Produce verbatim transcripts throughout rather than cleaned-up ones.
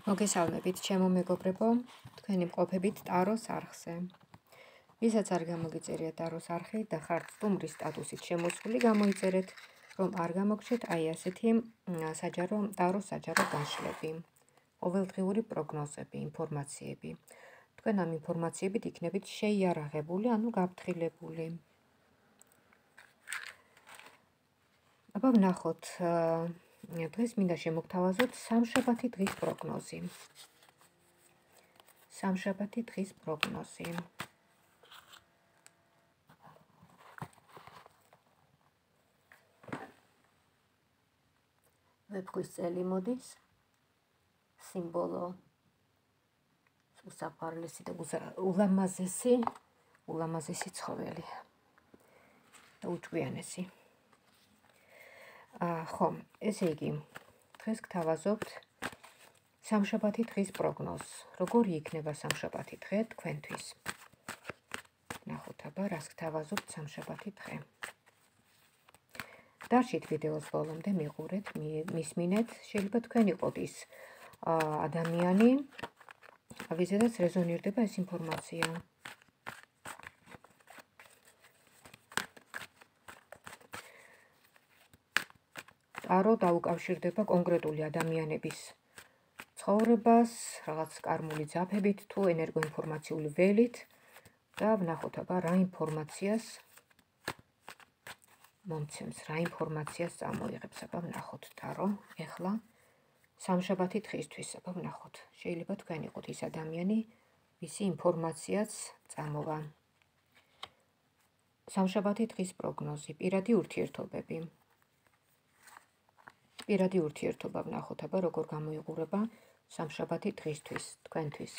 მოგესალმებით, ჩემო მეგობრებო, თქვენი მყოფებით ტაროს არხზე. ვისაც არ გამოგიწერია ტაროს არხი და ხართ სტუმრის სტატუსით შემოსული, გამოიწერეთ, რომ არ გამოგჩეთ აი ასეთი საჯარო ტაროს საჯარო განშლები, ყოველდღიური პროგნოზები, ინფორმაციები. თქვენ ამ ინფორმაციებით იქნებით შეიარაღებული, ანუ გაფრთხილებული. აბა ვნახოთ, დღეს მინდა შემოგთავაზოთ სამშაბათი დღის პროგნოზი. სამშაბათი დღის პროგნოზი. ვეფხვის წელი მოდის, სიმბოლო უსაფარლესი და ულამაზესი, ულამაზესი ცხოველი და უჭკვიანესი. ხო, ესე იგი, დღეს გთავაზობთ სამშაბათი დღის პროგნოზს. როგორი იქნება სამშაბათი დღე თქვენთვის? ნახოთ აბა, რას გთავაზობთ სამშაბათი დღე. დარჩით ვიდეოს ბოლომდე, მიყურეთ, მისმინეთ, შეიძლება თქვენ იყოთ ის ადამიანი, ვიზედაც რეზონირდება ეს ინფორმაცია. ტარო დაუკავშირდება კონკრეტული ადამიანების ცხოვრებას, რაღაც კარმული ძაფებით თუ ენერგოინფორმაციული ველით და ვნახოთ აბა რა ინფორმაციას მომცემს, რა ინფორმაციას წამოიღებს, აბა ვნახოთ ტარო ეხლა სამშაბათი დღისთვის, აბა ვნახოთ. შეიძლება თქვენ იყოთ ის ადამიანი, ვისი ინფორმაციაც წამოვა. სამშაბათი დღის პროგნოზი, პირადი ურთიერთობები. პირადი ურთიერთობა ვნახოთ აბა როგორ გამოიყურება სამშაბათი დღისთვის, თქვენთვის.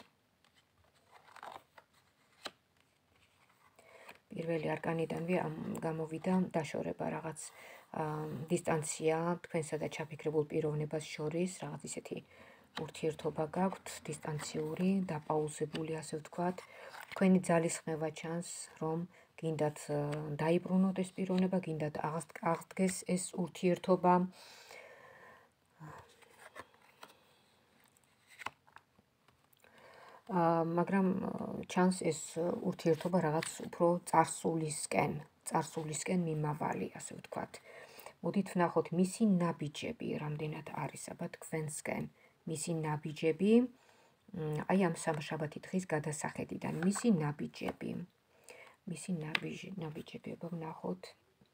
პირველი არკანიდანვე გამოვიდა დაშორება, რაღაც დისტანცია თქვენსა და ჩაფიქრებულ პიროვნებას შორის, რაღაც ისეთი ურთიერთობა გაქვთ, დისტანციური, დაპაუზებული, ასე ვთქვათ. თქვენი ძალისხმევა ჩანს, რომ გინდათ დაიბრუნოთ ეს პიროვნება, გინდათ აღდგეს ეს ურთიერთობა. მაგრამ ჩანს ეს ურთიერთობა რაღაც უფრო წარსულისკენ, წარსულისკენ მიმავალი, ასე ვთქვათ. მოდით ვნახოთ მისი ნაბიჯები, რამდენად არის აბა თქვენსკენ, მისი ნაბიჯები, აი ამ სამშაბათი დღის გადასახედიდან, მისი ნაბიჯები, მისი ნაბიჯები, აბა ვნახოთ.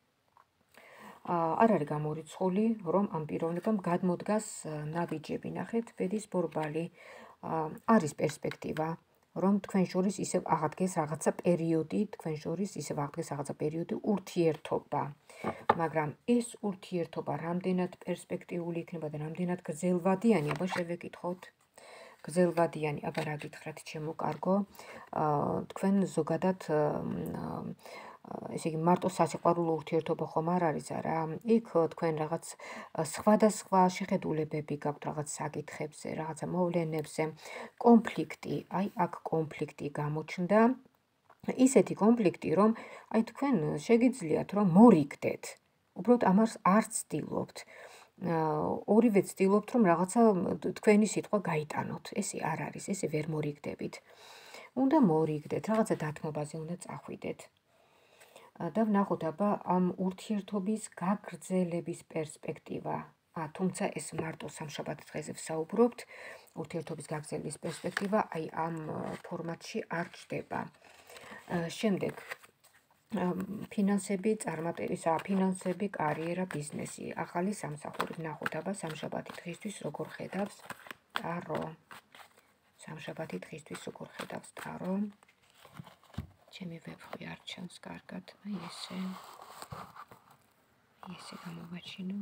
არ არის გამორიცხული, რომ ამ პიროვნებამ გადმოდგას ნაბიჯები, ნახეთ, ბედის ბორბალი. არის პერსპექტივა, რომ თქვენ შორის ისევ აღდგეს რაღაცა პერიოდი, თქვენ შორის ისევ აღდგეს რაღაცა პერიოდი ურთიერთობა. მაგრამ ეს ურთიერთობა რამდენად პერსპექტიული იქნება და რამდენად გრძელვადიანი, აბა შევეკითხოთ. გრძელვადიანი, აბა რა გითხრათ, ჩემო კარგო, თქვენ ზოგადად ესე იგი მარტო სასიყვარულო ურთიერთობა ხომ არ არის არა? იქ თქვენ რაღაც სხვადასხვა შეხედულებები გაქვთ რაღაც საკითხებზე, რაღაცა მოვლენებზე, კონფლიქტი, აი აქ კონფლიქტი გამოჩნდა. ისეთი კონფლიქტი, რომ აი თქვენ შეგიძლიათ რომ მორიგდეთ. უბრალოდ ამას არ ცდილობთ. ორივე ცდილობთ რომ რაღაცა თქვენი სიტყვა გაიტანოთ. ესე არ არის, ესე ვერ მორიგდებით. უნდა მორიგდეთ, რაღაცა დათმობაზე უნდა წახვიდეთ. და ვნახოთ აბა ამ ურთიერთობის გაგრძელების პერსპექტივა. თუმცა ეს მარტო სამშაბათ დღეზე ვსაუბრობთ, ურთიერთობის გაგრძელების პერსპექტივა აი ამ ფორმატში არ ჩნდება. შემდეგ ფინანსები, წარმატებისა, ფინანსები, კარიერა, ბიზნესი, ახალი სამსახური. ვნახოთ აბა სამშაბათი დღისთვის როგორ ხედავს ტარო. სამშაბათი დღისთვის როგორ ხედავს ტარო. ჩემი ვეფხვი არ ჩანს კარგად, აი ესე. ესე გამოვაჩინო.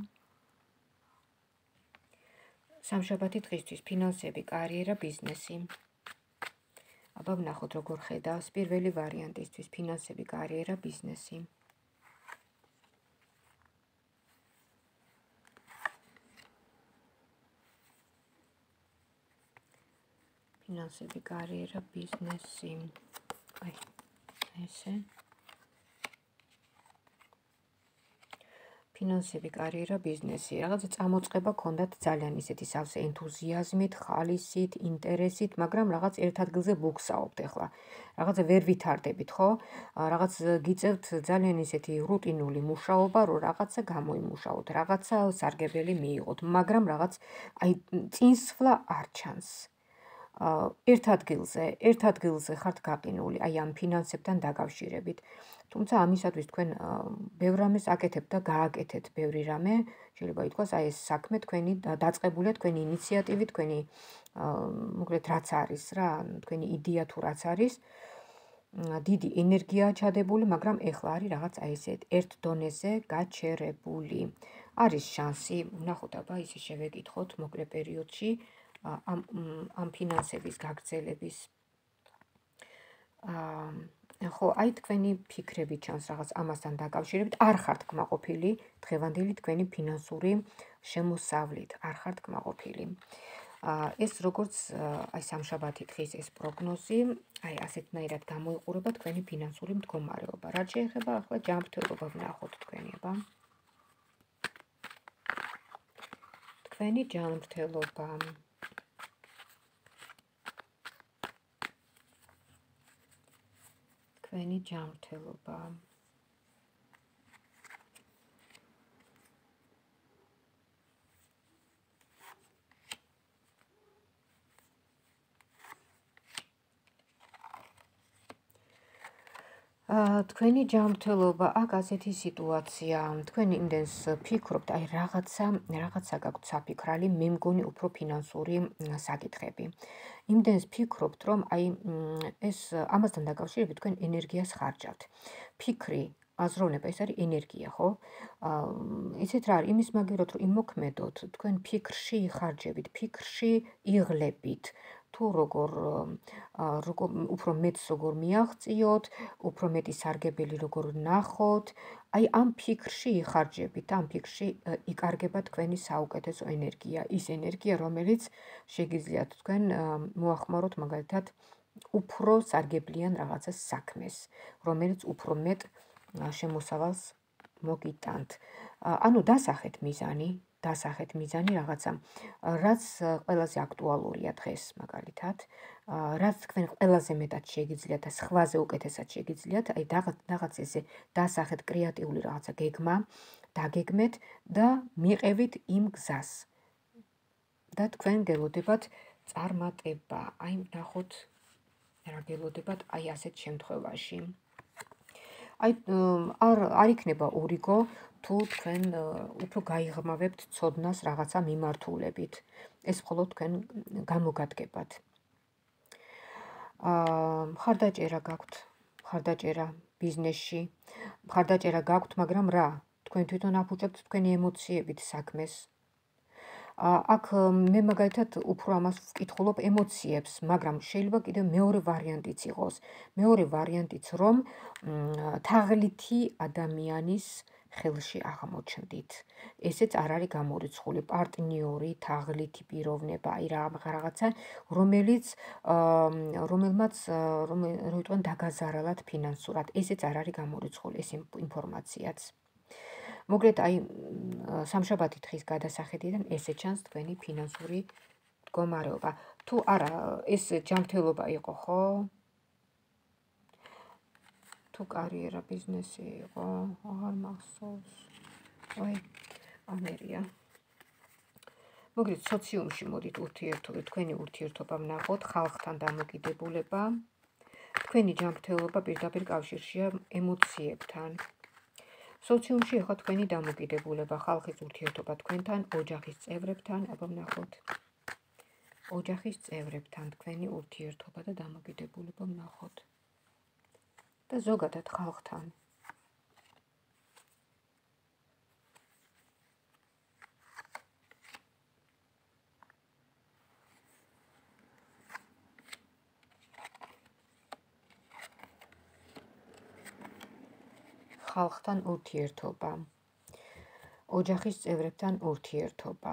სამშაბათი დღისთვის ფინანსები, კარიერა, ბიზნესი. აბა ვნახოთ როგორ ხედავს პირველი ვარიანტისთვის ფინანსები, კარიერა, ბიზნესი. ფინანსები, კარიერა, ბიზნესი. აი ესე. ფინანსები, კარიერა, ბიზნესი. რაღაცა წამოწყება ქონდათ ძალიან ისეთი სავსე ენთუზიაზმით, ხალისით, ინტერესით, მაგრამ რაღაც ერთ ადგილზე ბუქსაობთ ახლა. რაღაცა ვერ ვითარდებით, ხო? რაღაც გიწევთ ძალიან ისეთი რუტინული მუშაობა, რომ რაღაცა გამოიმუშაოთ, რაღაცა სარგებელი მიიღოთ, მაგრამ რაღაც აი წინსვლა არ ჩანს. ერთ ადგილზე, ერთ ადგილზე ხართ გაყინული, აი ამ ფინანსებთან დაკავშირებით. თუმცა ამისათვის თქვენ ბევრ რამეს აკეთებთ და გააკეთეთ ბევრი რამე, შეიძლება ითქვას, აი ეს საქმე თქვენი დაწყებულია თქვენი ინიციატივით, თქვენი მოკლედ რაც არის რა, თქვენი იდეა თუ რაც არის, დიდი ენერგიაა ჩადებული, მაგრამ ეხლა არის რაღაც აი ესე ერთ დონეზე გაჩერებული. არის შანსი, ვნახოთ აბა ისე შევეკითხოთ მოკლე პერიოდში ამ ამ ფინანსების გაგრძელების ხო, აი თქვენი ფიქრები ჩანს რაღაც ამასთან დაკავშირებით, არ ხართ კმაყოფილი დღევანდელი თქვენი ფინანსური შემოსავლით, არ ხართ კმაყოფილი. ეს როგორც აი სამშაბათი დღის ეს პროგნოზი, აი ასეთნაირად გამოიყურება თქვენი ფინანსური მდგომარეობა. რაც შეეხება ახლა ჯანმრთელობა ვნახოთ თქვენი, აბა. თქვენი ჯანმრთელობა. თქვენი ჯანმრთელობა. თქვენი ჯანმრთელობა, აქ ასეთი სიტუაცია, თქვენ იმდენს ფიქრობთ, აი რაღაცა, რაღაცა გაქვთ საფიქრალი, მე მგონი უფრო ფინანსური საკითხები. იმდენს ფიქრობთ, რომ აი ეს ამასთან დაკავშირებით თქვენ ენერგიას ხარჯავთ. ფიქრი, აზროვნება, ეს არის ენერგია, ხო? ისეთ რა არის, იმის მაგეროთ, რომ იმოქმედოთ, თქვენ ფიქრში იხარჯებით, ფიქრში იღლებით. თუ როგორ უფრო მეტს როგორ მიაღწიოთ, უფრო მეტი სარგებელი როგორ ვნახოთ, აი ამ ფიქრში იხარჯებით, ამ ფიქრში იკარგება თქვენი საუკეთესო ენერგია, ის ენერგია, რომელიც შეგიძლიათ თქვენ მოახმაროთ მაგალითად უფრო სარგებლიან რაღაცა საქმეს, რომელიც უფრო მეტ შემოსავალს მოგიტანთ. ანუ დასახეთ მიზანი, დასახეთ მიზანი რაღაცა, რაც ყველაზე აქტუალურია დღეს მაგალითად, რაც თქვენ ყველაზე მეტად შეგიძლიათ და სხვაზე უკეთესად შეგიძლიათ, აი რაღაც ესე დასახეთ კრეატიული რაღაცა გეგმა, დაგეგმეთ და მიყევით იმ გზას. და თქვენ გელოდებათ წარმატება. აი ნახოთ რა გელოდებათ აი ასეთ შემთხვევაში. აი არ არ იქნება ორიგო თუ თქვენ უფრო გაიღრმავებთ ცოდნას რაღაცა მიმართულებით. ეს მხოლოდ თქვენ გამოგადგებათ. მხარდაჭერა გაქვთ, მხარდაჭერა ბიზნესში, მხარდაჭერა გაქვთ, მაგრამ რა? თქვენ თვითონ აფუჭებთ თქვენი ემოციებით საქმეს. აქ მე მაგალითად უფრო ამას ვკითხულობ ემოციებს, მაგრამ შეიძლება კიდევ მეორე ვარიანტიც იყოს. მეორე ვარიანტიც რომ თაღლითი ადამიანის ხელში აღმოჩნდით. ესეც არ არის გამორიცხული პარტნიორი, თაღლითი პიროვნება, აი რაღაცა, რომელიც რომელმაც რომ დაგაზარალათ ფინანსურად. ესეც არ არის გამორიცხული ეს ინფორმაციაც. მოკლედ აი სამშაბათი დღის გადასახედიდან ესე ჩანს თქვენი ფინანსური მდგომარეობა. თუ არა ეს ჯანმრთელობა იყო, ხო? თუ კარიერა, ბიზნესი იყო, აღარ მახსოვს. ой, ამერია. მოკლედ სოციუმში მოდით ურთიერთობა, თქვენი ურთიერთობა ვნახოთ, ხალხთან დამოკიდებულება. თქვენი ჯანმრთელობა პირდაპირ კავშირშია ემოციებთან. სოციუმში ახლა თქვენი დამოკიდებულება, ხალხის ურთიერთობა თქვენთან, ოჯახის წევრებთან, აბა ვნახოთ. ოჯახის წევრებთან თქვენი ურთიერთობა და დამოკიდებულება ვნახოთ. და ზოგადად ხალხთან. ხალხთან ურთიერთობა. ოჯახის წევრებთან ურთიერთობა.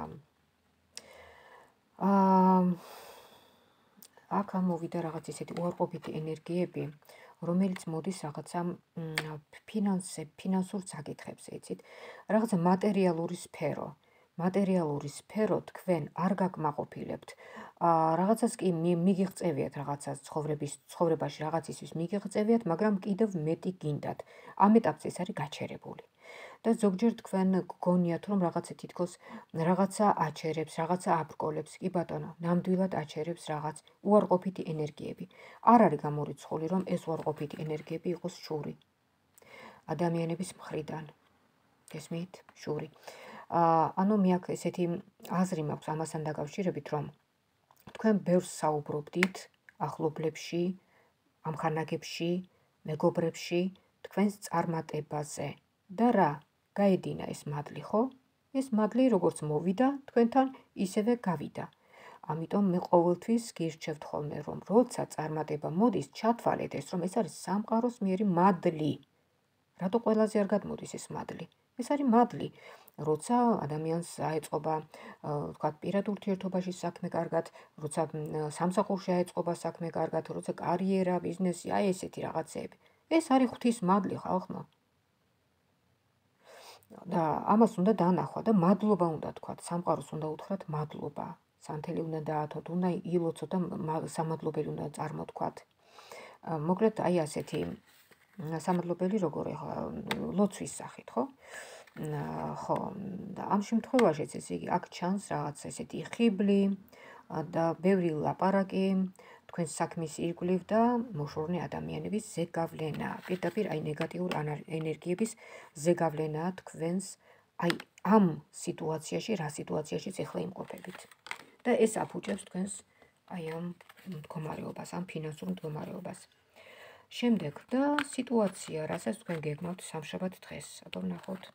აა აქ ამოვიდა რაღაც ისეთი უარყოფითი ენერგიები, რომელიც მოდის რაღაცა ფინანსე, ფინანსურ საკითხებზე, იცით? რაღაცა მატერიალური სფერო. მატერიალური სფერო თქვენ არ გაკმაყოფილებთ. აა რაღაცას კი მიგიღწევიათ რაღაცას ცხოვრების ცხოვრებაში რაღაცისთვის მიგიღწევიათ, მაგრამ კიდევ მეტი გინდათ. ამ ეტაპზე ეს არის გაჩერებული. და ზოგჯერ თქვენ გგონიათ, რომ რაღაცა თითქოს რაღაცა აჩერებს, რაღაცა აბრკოლებს, კი ბატონო, ნამდვილად აჩერებს რაღაც უარყოფითი ენერგიები. არ არის გამორიცხული, რომ ეს უარყოფითი ენერგიები იყოს შური. ადამიანების მხრიდან. გესმით? შური. აა ანუ მე აქ ესეთი აზრი მაქვს ამასთან დაკავშირებით, რომ თქვენ ბევრს საუბრობდით ახლობლებში, ამხანაგებში, მეგობრებში, თქვენს წარმატებაზე. და რა, გაედინა ეს მადლი, ხო? ეს მადლი როგორც მოვიდა, თქვენთან ისევე გავიდა. ამიტომ მე ყოველთვის გირჩევთ ხოლმე, რომ როცა წარმატება მოდის, ჩათვალეთ ეს, რომ ეს არის სამყაროს მიერი მადლი. რატო ყველაზე არ გადმოდის ეს მადლი? ეს არის მადლი. როცა ადამიანს აეწყობა, ვთქვათ, პირად ურთიერთობაში საქმე კარგად, როცა სამსახურში აეწყობა საქმე კარგად, როცა კარიერა, ბიზნესი, აი ესეთი რაღაცეები. ეს არის ღვთის მადლი ხალხმა. და ამას უნდა დაანახვა და მადლობა უნდა თქვათ, სამყაროს უნდა უთხრათ მადლობა. სანთელი უნდა დაათოთ, უნდა ილოცოთ და სამადლობელი უნდა წარმოთქვათ. მოკლედ აი ასეთი სამადლობელი როგორ ეხლა ლოცვის სახით, ხო? ხო, და ამ შემთხვევაშიც ესე იგი აქ ჩანს რაღაც ესეთი ხიბლი და ბევრი ლაპარაკი, თქვენს საქმის ირგვლივ და მოშორნე ადამიანების ზეგავლენა. პირდაპირ აი ნეგატიურ ენერგიების ზეგავლენაა თქვენს აი ამ სიტუაციაში, რა სიტუაციაშიც ეხლა იმყოფებით. და ეს აფუჭებს თქვენს აი ამ მდგომარეობას, ამ ფინანსურ მდგომარეობას. შემდეგ და სიტუაცია, რასაც თქვენ გეგმავთ სამშაბათ დღეს. აბა ვნახოთ.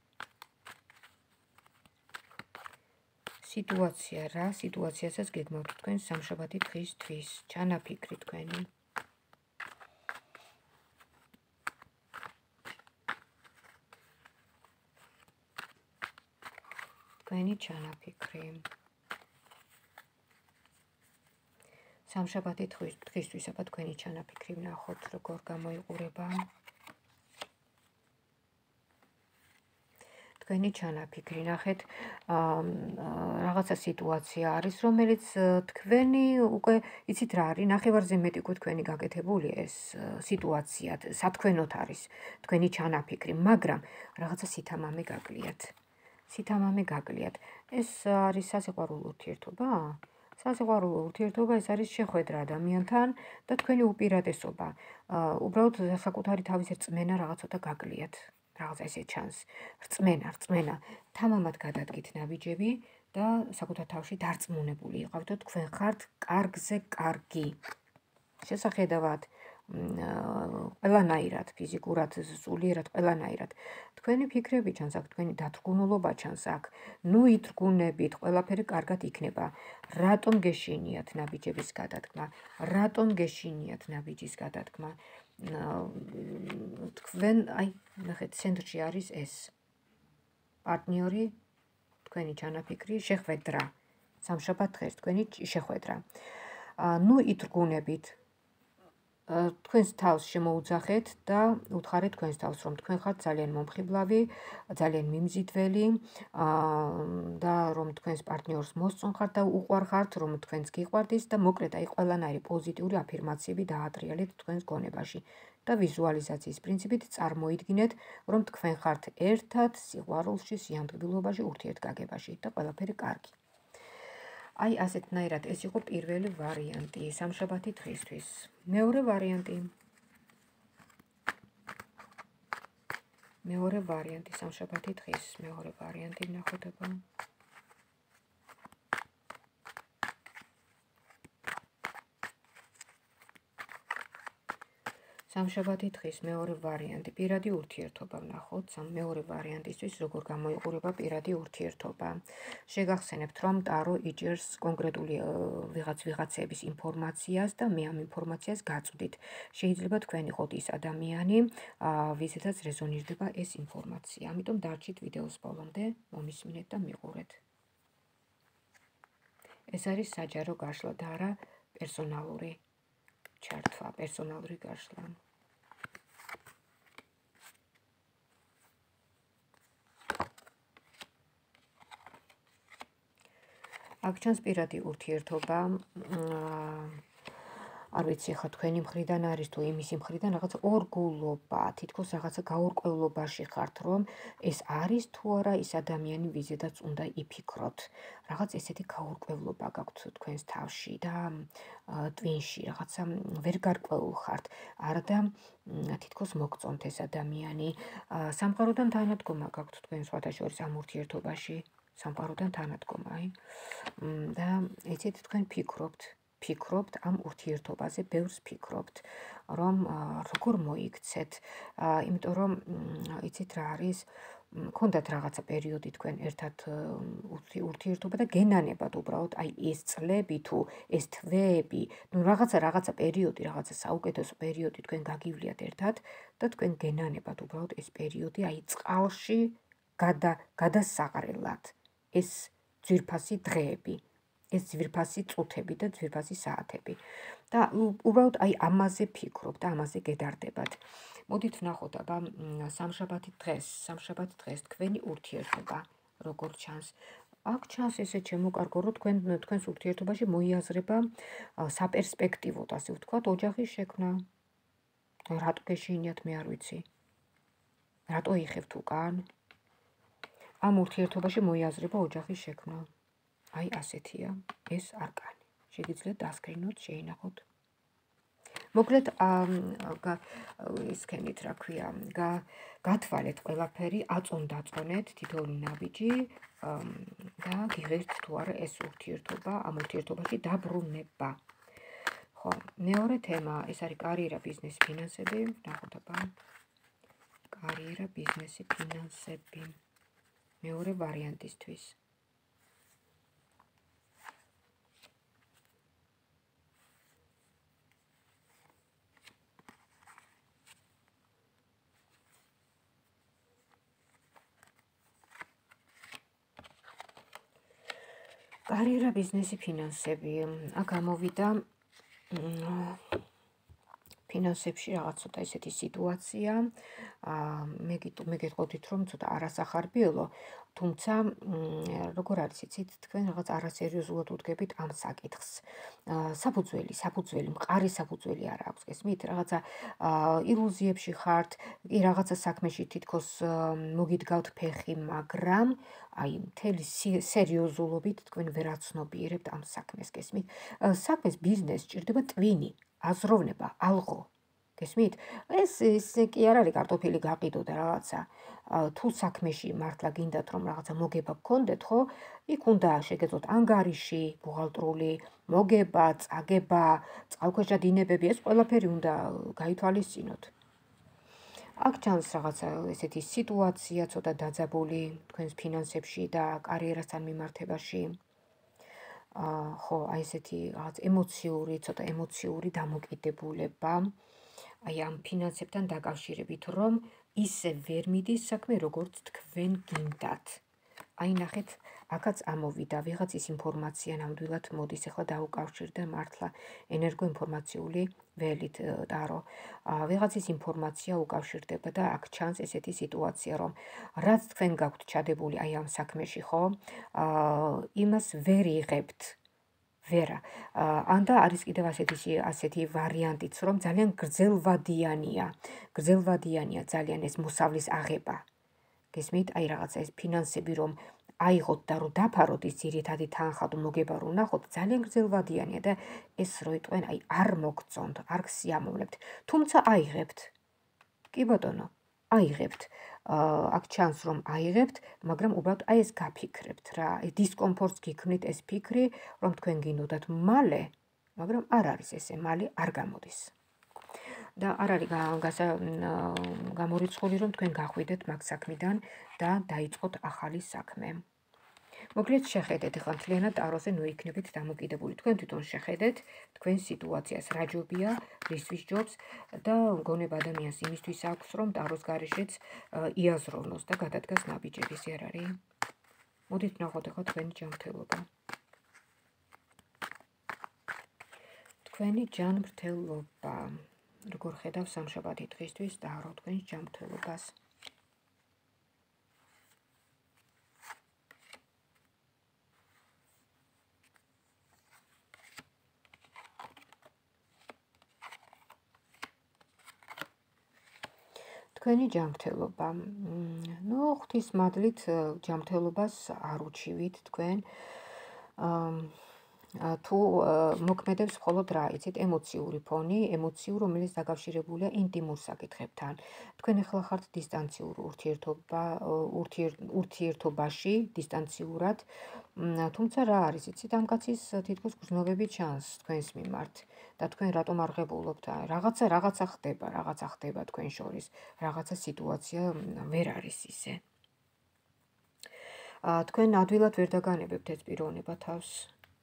სიტუაცია, რა სიტუაციასაც გეგმავთ თქვენ სამშაბათი დღისთვის. ჩანაფიქრი თქვენი. თქვენი ჩანაფიქრი. სამშაბათი დღისთვის, აბა თქვენი ჩანაფიქრი ვნახოთ, როგორ გამოიყურება. თქვენი ჩანაფიქრი, ნახეთ, რაღაცა სიტუაცია არის, რომელიც თქვენი უკვე, იცით რა არის, ნახევარზე მეტი უკვე თქვენი გაკეთებული ეს სიტუაცია, სათქვენოთ არის თქვენი ჩანაფიქრი, მაგრამ რაღაცა სითამამე გაკლიათ. სითამამე გაკლიათ. ეს არის სასიყვარულო ურთიერთობა? სასიყვარულო ურთიერთობა, ეს არის შეხვედრა ადამიანთან და თქვენი უპირატესობა. უბრალოდ საკუთარი თავის რწმენა რაღაცა გაკლიათ. რაღაცა ესე ჩანს. რწმენა, რწმენა. თამამად გადადგით ნაბიჯები და საკუთარ თავში დარწმუნებული იყავთ, რომ თქვენ ხართ კარგზე კარგი. შესახედავად ყველანაირად, ფიზიკურად, სულიერად, ყველანაირად. თქვენი ფიქრები ჩანს აქ, თქვენი დათრგუნულობა ჩანს აქ. ნუ ითრგუნებით, ყველაფერი კარგად იქნება. რატომ გეშინიათ ნაბიჯების გადადგმა? რატომ გეშინიათ ნაბიჯის გადადგმა? თქვენ, აი, ნახეთ, ცენტრში არის ეს. პარტნიორი, თქვენი ჩანაფიქრი, შეხვედრა. სამშაბათ დღეს თქვენი შეხვედრა. ნუ ითრგუნებით. თქვენს თავს შემოუძახეთ და უთხარეთ თქვენს თავს, რომ თქვენ ხართ ძალიან მომხიბლავი, ძალიან მიმზიდველი და რომ თქვენს პარტნიორს მოსწონხართ და უყვარხართ, რომ თქვენს გიყვარდეს და მოკლედ აი ყველანაირი პოზიტიური აფირმაციები დაატრიალეთ თქვენს გონებაში და ვიზუალიზაციის პრინციპით წარმოიდგინეთ, რომ თქვენ ხართ ერთად სიყვარულში, სიამტკბილობაში, ურთიერთგაგებაში და ყველაფერი კარგი. აი ასეთნაირად ეს იყო პირველი ვარიანტი სამშაბათი დღისთვის. მეორე ვარიანტი. მეორე ვარიანტი სამშაბათი დღის, მეორე ვარიანტი ვნახოთ აბა. სამშაბათი დღის მეორე ვარიანტი, პირადი ურთიერთობა ვნახოთ. მეორე ვარიანტისთვის როგორ გამოიყურება პირადი ურთიერთობა. შეგახსენებთ, რომ ტარო იჭერს კონკრეტული ვიღაც ვიღაცების ინფორმაციას და მე ამ ინფორმაციას გაწვდით. შეიძლება თქვენ იყოთ ის ადამიანი, ვიზედაც რეზონირდება ეს ინფორმაცია. ამიტომ დარჩით ვიდეოს ბოლომდე, მომისმინეთ და მიყურეთ. ეს არის საჯარო გაშლა და არა პერსონალური ჩართვა, პერსონალური გაშლა. აქ ჩანს პირადი ურთიერთობა, არ ვიცი ხა თქვენი მხრიდან არის თუ იმისი მხრიდან რაღაც ორგულობა, თითქოს რაღაცა გაურკვევლობაში ხართ, რომ ეს არის თუ არა ის ადამიანი, ვიზედაც უნდა იფიქროთ. რაღაც ესეთი გაურკვევლობა გაქვთ თქვენს თავში და ტვინში, რაღაცა ვერ გარკვეულ ხართ, არა და თითქოს მოგწონთ ეს ადამიანი. სამყაროდან თანადგომა გაქვთ თქვენ სხვათა შორის ამ ურთიერთობაში, სამყაროდან თანადგომა, აი. და იცით თქვენ ფიქრობთ, ფიქრობთ ამ ურთიერთობაზე, ბევრს ფიქრობთ, რომ როგორ მოიქცეთ, იმიტომ რომ იცით რა არის, გქონდათ რაღაცა პერიოდი თქვენ ერთად ურთიერთობა და გენანებად უბრალოდ აი ეს წლები თუ ეს თვეები, ნუ რაღაცა რაღაცა პერიოდი, რაღაცა საუკეთესო პერიოდი თქვენ გაგივლიათ ერთად და თქვენ გენანებად უბრალოდ ეს პერიოდი აი წყალში გადა გადასაყრელად ეს ძვირფასი დღეები, ეს ძვირფასი წუთები და ძვირფასი საათები. და უბრალოდ აი ამაზე ფიქრობთ და ამაზე გედარდებათ. მოდით ვნახოთ აბა სამშაბათი დღეს, სამშაბათი დღეს თქვენი ურთიერთობა როგორ ჩანს. აქ ჩანს ესე შემოკარგო, რომ თქვენ თქვენს ურთიერთობაში მოიაზრება საპერსპექტივოდ, ასე ვთქვათ, ოჯახის შექმნა. რატო გეშინიათ, მე არ ვიცი. რატო იხევთ უკან? ამ ურთიერთობაში მოიაზრება ოჯახის შექმნა. აი ასეთია ეს არკანი. შეგიძლიათ დასკრინოთ, შეინახოთ. მოკლედ ისქენით, რა ქვია, გათვალეთ ყველაფერი, აწონ-დაწონეთ თითოეული ნაბიჯი და გიღებთ თუ არა ეს ურთიერთობა, ამ ურთიერთობაში დაბრუნება. ხო, მეორე თემა, ეს არის კარიერა, ბიზნესი, ფინანსები, ნახოთ აბა. კარიერა, ბიზნესი, ფინანსები. მეორე ვარიანტისთვის. კარიერა, ბიზნესი, ფინანსები. აქ გამოვიდა ფინანსებში რაღაც ცოტა ესეთი სიტუაცია. მე მე გეტყოდით, რომ ცოტა არასახარბიელო, თუმცა როგორ არის იცით, თქვენ რაღაც არასერიოზულად უდგებით ამ საკითხს. საფუძველი, საფუძველი, მყარი საფუძველი არ აქვს, გესმით? რაღაცა ილუზიებში ხართ, კი რაღაცა საქმეში თითქოს მოგიდგავთ ფეხი, მაგრამ აი მთელი სერიოზულობით თქვენ ვერ აცნობიერებთ ამ საქმეს, გესმით? საქმეს, ბიზნესს სჭირდება ტვინი, აზროვნება, ალღო. გესმით? ეს ის კი არ არის კარტოფილი გაყიდო და რაღაცა. თუ საქმეში მართლა გინდათ რომ რაღაცა მოგება გქონდეთ, ხო? იქ უნდა შეგეძლოთ ანგარიში, ბუღალტრული, მოგება, წაგება, წყალქვეშა დინებები, ეს ყველაფერი უნდა გაითვალისწინოთ. აქ ჩანს რაღაცა ესეთი სიტუაცია, ცოტა დაძაბული თქვენს ფინანსებში და კარიერასთან მიმართებაში. ხო, აი ესეთი რაღაც ემოციური, ცოტა ემოციური დამოკიდებულება. აი ამ ფინანსებთან დაკავშირებით, რომ ისე ვერ მიდის საქმე, როგორც თქვენ გინდათ. აი ნახეთ, აქაც ამოვიდა ვიღაცის ინფორმაცია ნამდვილად მოდის, ახლა დაუკავშირდა მართლა ენერგოინფორმაციული ველით ტარო. ვიღაცის ინფორმაცია უკავშირდება და აქ ჩანს ესეთი სიტუაცია, რომ რაც თქვენ გაქვთ ჩადებული აი ამ საქმეში, ხო? იმას ვერ იღებთ. ვერა. ან და არის კიდევ ასეთი ასეთი ვარიანტიც, რომ ძალიან გრძელვადიანია. გრძელვადიანია ძალიან ეს მოსავლის აღება. გესმით? აი რაღაცა ეს ფინანსები რომ აიღოთ და რომ დაფაროთ ის ძირითადი თანხა თუ მოგება რომ ნახოთ, ძალიან გრძელვადიანია და ეს რო იტყვენ, აი არ მოგწონთ, არ გსიამოვნებთ, თუმცა აიღებთ. კი ბატონო, აიღებთ. აქ ჩანს რომ აიღებთ, მაგრამ უბრალოდ აი ეს გაფიქრებთ რა, ეს დისკომფორტს გიქმნით ეს ფიქრი, რომ თქვენ გინდოდათ მალე, მაგრამ არ არის ესე, მალე არ გამოდის. და არ არის გამორიცხული, რომ თქვენ გახვიდეთ მაგ საქმიდან და დაიწყოთ ახალი საქმე. მოკლედ შეხედეთ, ახლა მთლიანად ტაროზე ნუ იქნებით დამოკიდებული. თქვენ თვითონ შეხედეთ თქვენ სიტუაციას, რა ჯობია, რისთვის ჯობს და გონება ადამიანს იმისთვის აქვს, რომ ტაროს გარეშეც იაზროვნოს და გადადგას ნაბიჯები, ისე არ არის? მოდით ვნახოთ ახლა თქვენი ჯანმრთელობა. თქვენი ჯანმრთელობა. როგორ ხედავ სამშაბათი დღისთვის ტარო თქვენს ჯანმრთელობას? თქვენი ჯანმრთელობა. ნუ ღვთის მადლით ჯანმრთელობას არ უჩივით თქვენ. თუ მოქმედებს მხოლოდ რა იცით, ემოციური ფონი, ემოციურ, რომელიც დაკავშირებულია ინტიმურ საკითხებთან. თქვენ ახლა ხართ დისტანციურ ურთიერთობა, ურთიერთობაში, დისტანციურად. თუმცა რა არის, იცით, ამ კაცის თითქოს გრძნობები ჩანს თქვენს მიმართ და თქვენ რატომ არ ღებულობთ? რაღაცა რაღაცა ხდება, რაღაცა ხდება თქვენ შორის, რაღაცა სიტუაცია ვერ არის ისე. თქვენ ადვილად ვერ დაგანებებთ ეს პიროვნება თავს.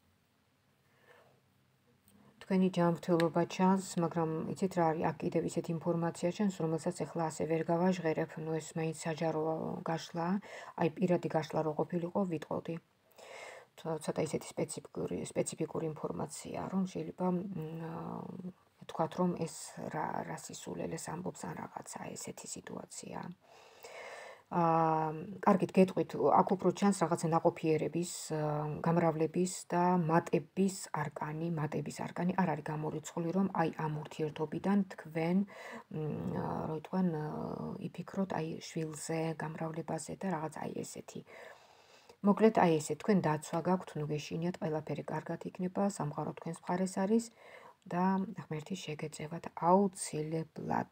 თქვენი ჯანმრთელობა ჩანს, მაგრამ იცით რა არის, აქ კიდევ ისეთ ინფორმაცია ჩანს, რომელსაც ახლა ასე ვერ გავაჟღერებ, ნუ ეს მაინც საჯარო გაშლა, აი პირადი გაშლა რო ყოფილიყო, ვიტყოდი. ცოტა ისეთი სპეციფიკური სპეციფიკური ინფორმაცია, რომ შეიძლება ვთქვათ, რომ ეს რა რა სისულელეს ამბობს ან რაღაცა ესეთი სიტუაცია. აა, კარგით, გეტყვით, აქ უფრო ჩანს რაღაცა ნაყოფიერების, გამრავლების და მატების არკანი, მატების არკანი არ არის გამორიცხული, რომ აი ამ ურთიერთობიდან თქვენ, რო იტყვიან, იფიქროთ აი შვილზე, გამრავლებაზე და რაღაც აი ესეთი. მოკლედ აი ესე, თქვენ დაცვა გაქვთ, ნუ გეშინიათ, ყველაფერი კარგად იქნება, სამყარო თქვენს მხარეს არის და ღმერთის შეგეწევათ აუცილებლად.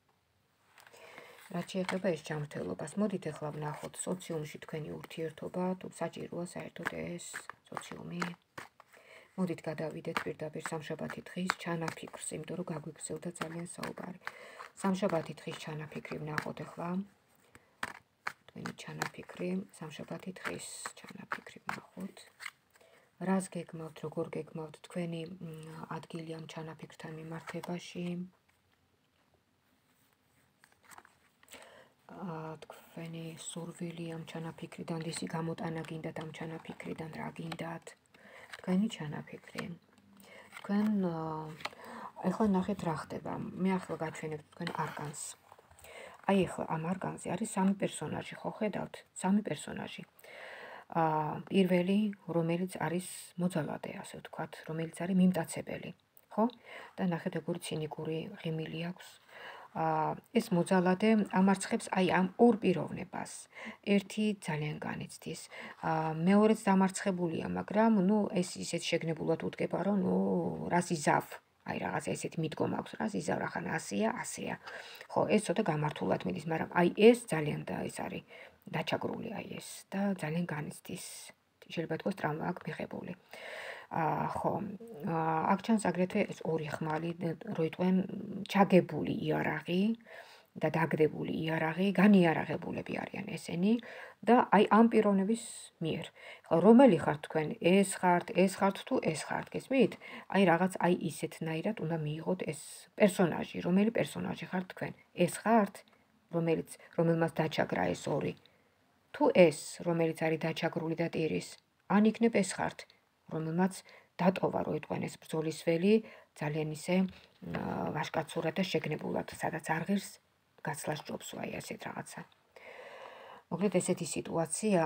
რაც შეეხება ეს ჯანმრთელობას, მოდით ახლა ვნახოთ სოციუმში თქვენი ურთიერთობა, თუ საჭიროა საერთოდ ეს სოციუმი. მოდით გადავიდეთ პირდაპირ სამშაბათი დღის ჩანაფიქრს, იმიტომ რომ გაგვიგრძელდა ძალიან საუბარი. სამშაბათი დღის ჩანაფიქრი ვნახოთ ახლა. თქვენი ჩანაფიქრი, სამშაბათი დღის ჩანაფიქრი ვნახოთ. რას გეგმავთ, როგორ გეგმავთ თქვენი ადგილი ამ ჩანაფიქრთან მიმართებაში? თქვენი სურვილი ამ ჩანაფიქრიდან, ისი გამოტანა გინდათ ამ ჩანაფიქრიდან, რა გინდათ? თქვენი ჩანაფიქრი. თქვენ ახლა ნახეთ რა ხდება. მე ახლა გაჩვენებთ თქვენ არკანს. აი ახლა ამ არკანზე არის სამი პერსონაჟი, ხო ხედავთ? სამი პერსონაჟი. აა, პირველი, რომელიც არის მოძალადე, ასე ვთქვათ, რომელიც არის მიმტაცებელი, ხო? და ნახეთ როგორი ცინიკური ღიმილი აქვს. ეს მოძალადე ამარცხებს აი ამ ორ პიროვნებას. ერთი ძალიან განიცდის. მეორეც დამარცხებულია, მაგრამ ნუ ეს ისეთ შეგნებულად უდგება, რომ ნუ რას იზავ. აი რაღაცა ესეთი მიდგომა აქვს, რას იზავ, რახან ასეა, ასეა. ხო, ეს ცოტა გამართულად მიდის, მაგრამ აი ეს ძალიან და ეს არის დაჩაგრული აი ეს და ძალიან განიცდის. შეიძლება თქოს ტრავმა აქვს მიღებული. აა ხო, აქ ჩანს აგრეთვე ეს ორი ხმალი, რო იტყვიან ჩაგებული იარაღი და დაგდებული იარაღი, განიარაღებულები არიან ესენი და აი ამ პიროვნების მიერ. ხო, რომელი ხართ თქვენ? ეს ხართ, ეს ხართ თუ ეს ხართ, გესმით? აი რაღაც აი ისეთნაირად უნდა მიიღოთ ეს პერსონაჟი, რომელი პერსონაჟი ხართ თქვენ? ეს ხართ, რომელიც რომელმაც დაჩაგრა ეს ორი. თუ ეს, რომელიც არის დაჩაგრული და ტირის, ან იქნებ ეს ხართ, რომელმაც დატოვა, რო იტყვიან ეს ბრძოლის ველი, ძალიან ისე ვაშკაცურად და შეგნებულად, სადაც არ ღირს გაცლა სჯობს, აი ასეთ რაღაცა. მოკლედ ესეთი სიტუაცია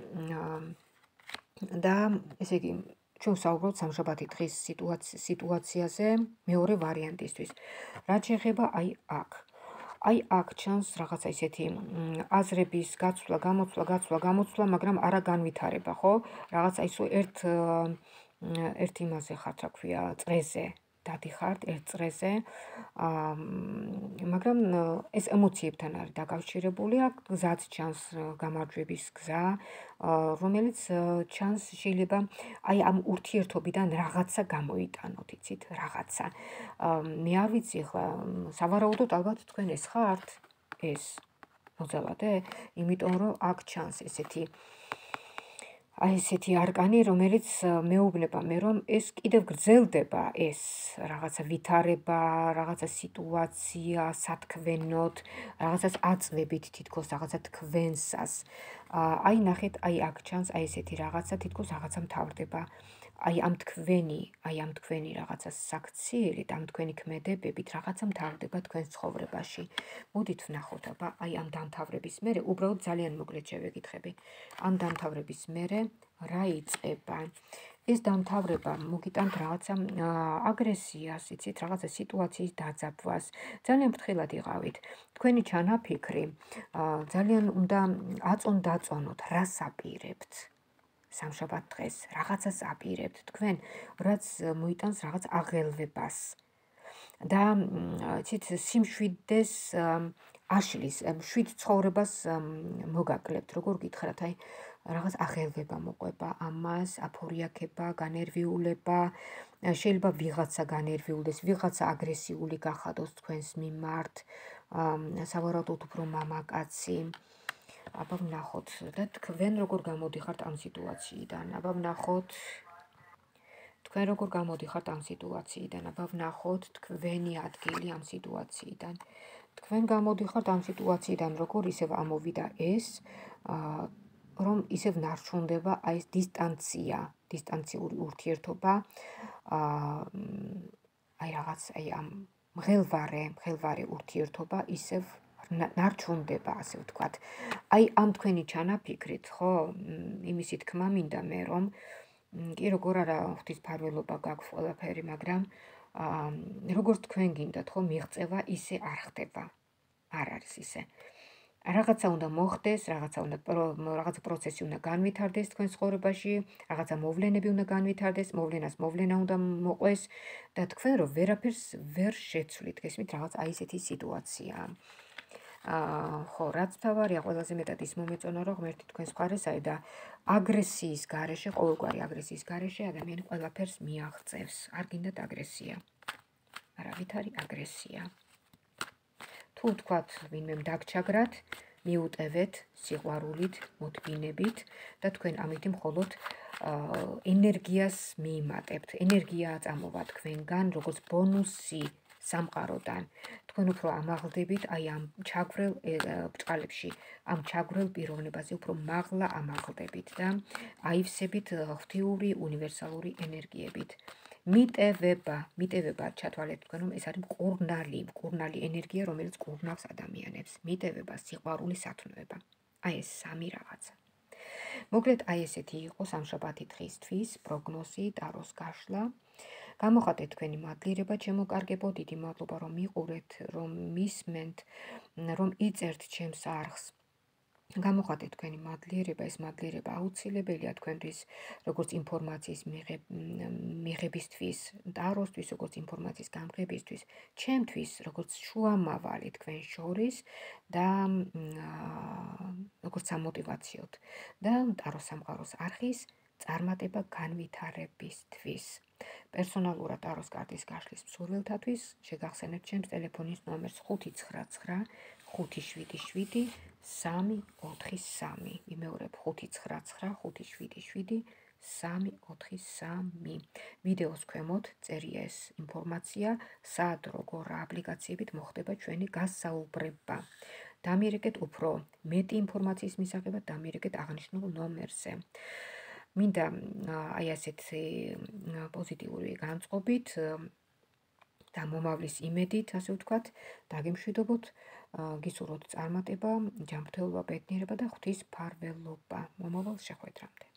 და ესე იგი, ჩვენ ვსაუბრობთ სამშაბათი დღის სიტუაციაზე მეორე ვარიანტისთვის. რაც შეეხება აი აქ. აი აქ ჩანს რაღაცა ისეთი აზრების გაცვლა, გამოცვლა, გაცვლა, გამოცვლა, მაგრამ არა განვითარება, ხო? რაღაცა ისო ერთ ერთ იმაზე ხართ, რა ქვია, წრეზე დადიხართ, ერთ წრეზე. მაგრამ ეს ემოციებთან არის დაკავშირებული, აქ გზაც ჩანს, გამარჯვების გზა, რომელიც ჩანს შეიძლება აი ამ ურთიერთობიდან რაღაცა გამოიტანოთ, იცით, რაღაცა. მე არ ვიცი ახლა, სავარაუდოდ ალბათ თქვენ ეს ხართ, ეს მოძალადე, იმიტომ რომ აქ ჩანს ესეთი აი ესეთი არკანი, რომელიც მეუბნება მე, რომ ეს კიდევ გრძელდება, ეს რაღაცა ვითარება, რაღაცა სიტუაცია, სათქმენოდ, რაღაცას აწვევით თითქოს რაღაცა თქვენსას. აი ნახეთ, აი აქ ჩანს აი ესეთი რაღაცა, თითქოს რაღაცა მთავრდება. აი ამ თქვენი, აი ამ თქვენი რაღაცა საქციელით, ამ თქვენი ქმედებებით რაღაცა მთავრდება თქვენს ცხოვრებაში. მოდით ვნახოთ, აბა, აი ამ დამთავრების მერე, უბრალოდ ძალიან მოკლედ შევეკითხები. ამ დამთავრების მერე რა იწყება? ეს დამთავრება მოგიტანთ რაღაცა აგრესიას, იცით, რაღაცა სიტუაციის დაძაბვას. ძალიან ფრთხილად იყავით. თქვენი ჩანაფიქრი ძალიან უნდა აწონ-დაწონოთ, რას აპირებთ. სამშაბათ დღეს რაღაცას აპირებთ თქვენ, რაც მოიტანს რაღაც აღელვებას. და იცით, სიმშვიდეს აშლის, მშვიდ ცხოვრებას მოგაკლებთ, როგორ გითხრათ, აი რაღაც აღელვება მოყვება ამას, აფორიაქება, განერვიულება, შეიძლება ვიღაცა განერვიულდეს, ვიღაცა აგრესიული გახადოს თქვენს მიმართ, სავარაუდოდ უფრო მამაკაცი. აბა ვნახოთ და თქვენ როგორ გამოდიხართ ამ სიტუაციიდან, აბა ვნახოთ თქვენ როგორ გამოდიხართ ამ სიტუაციიდან, აბა ვნახოთ თქვენი ადგილი ამ სიტუაციიდან. თქვენ გამოდიხართ ამ სიტუაციიდან, როგორ ისევ ამოვიდა ეს, რომ ისევ ნარჩუნდება აი ეს დისტანცია, დისტანციური ურთიერთობა, აი რაღაც აი ამ მღელვარე, მღელვარე ურთიერთობა ისევ ნარჩუნდება, ასე ვთქვათ. აი ამ თქვენი ჩანაფიქრით, ხო, იმისი თქმა მინდა მე, რომ კი როგორ არა ღვთისმფარველობა გაქვს ყველაფერი, მაგრამ როგორც თქვენ გინდათ, ხო, მიღწევა ისე არ ხდება. არ არის ისე. რაღაცა უნდა მოხდეს, რაღაცა უნდა რაღაცა პროცესი უნდა განვითარდეს თქვენ ცხოვრებაში, რაღაცა მოვლენები უნდა განვითარდეს, მოვლენას მოვლენა უნდა მოყვეს და თქვენ რომ ვერაფერს ვერ შეცვლით, გესმით, რაღაც აი ესეთი სიტუაციაა. ხო, რაც თავარია, ყველაზე მეტად ის მომეწონა, რომ ღმერთი თქვენს მხარესაა და აგრესიის გარეშე, ყოველგვარი აგრესიის გარეშე ადამიანი ყველაფერს მიაღწევს. არ გინდათ აგრესია. არავით არის აგრესია. თუ თქვათ ვინმემ დაგჩაგრათ, მიუტევეთ სიყვარულით, მოთმინებით და თქვენ ამით მხოლოდ ენერგიას მიიმატებთ. ენერგია აწამოვა თქვენგან, როგორც ბონუსი სამყაროდან. თქვენ უფრო ამაღლდებით აი ამ ჩაგვრელ ბრჭყალებში, ამ ჩაგვრელ პიროვნებაზე უფრო მაღლა ამაღლდებით და აივსებით ღვთიური უნივერსალური ენერგიებით. მიტევება, მიტევება ჩათვალეთ თქვენ, რომ ეს არის მკურნალი, მკურნალი ენერგია, რომელიც კურნავს ადამიანებს. მიტევება, სიყვარული, სათნოება. აი ეს სამი რაღაცა. მოკლედ, აი ესეთი იყო სამშაბათი დღისთვის პროგნოზი, ტაროს გაშლა. გამოხატეთ თქვენი მადლიერება, ჩემო კარგებო, დიდი მადლობა, რომ მიყურეთ, რომ მისმენთ, რომ იწერთ ჩემს არხს. გამოხატეთ თქვენი მადლიერება, ეს მადლიერება აუცილებელია თქვენთვის, როგორც ინფორმაციის მიღებისთვის, ტაროსთვის, როგორც ინფორმაციის გამღებისთვის, ჩემთვის, როგორც შუამავალი თქვენ შორის და როგორც სამოტივაციოდ და ტაროს სამყაროს არხის წარმატება განვითარებისთვის. პერსონალურად ტაროს კარტის გაშლის მსურველთათვის შეგახსენებთ ჩემს ტელეფონის ნომერს ხუთი ცხრა ცხრა ხუთი შვიდი შვიდი სამი ოთხი სამი. იმეორებ ხუთი ცხრა ცხრა ხუთი შვიდი შვიდი სამი ოთხი სამი. ვიდეოს ქვემოთ წერია ეს ინფორმაცია, სად, როგორ, რა აპლიკაციებით მოხდება ჩვენი გასაუბრება. დამირეკეთ უფრო მეტი ინფორმაციის მისაღებად, დამირეკეთ აღნიშნულ ნომერზე. მინდა აი ასეთი პოზიტიური განწყობით და მომავლის იმედით, ასე ვთქვათ, დაგემშვიდობოთ, გისურვოთ წარმატება, ჯანმრთელობა, ბედნიერება და ღვთისმფარველობა. მომავალ შეხვედრამდე.